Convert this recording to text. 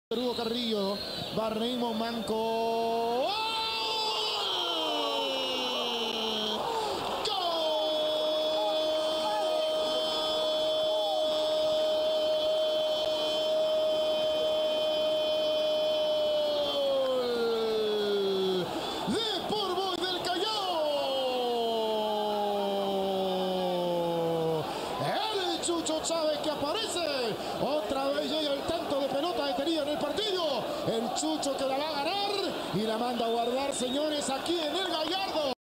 Hugo Carrillo, va Raymond Manco. Chucho Chávez que aparece, otra vez llega el tanto de pelota detenida en el partido, el Chucho que la va a ganar y la manda a guardar, señores, aquí en el Gallardo.